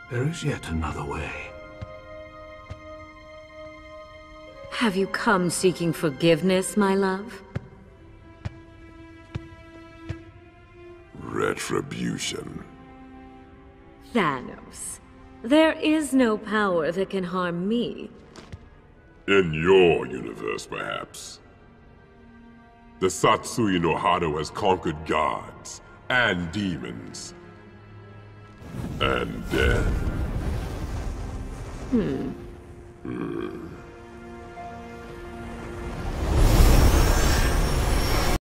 There is yet another way. Have you come seeking forgiveness, my love? Retribution. Thanos. There is no power that can harm me. In your universe, perhaps. The Satsui no Hado has conquered gods and demons. And death.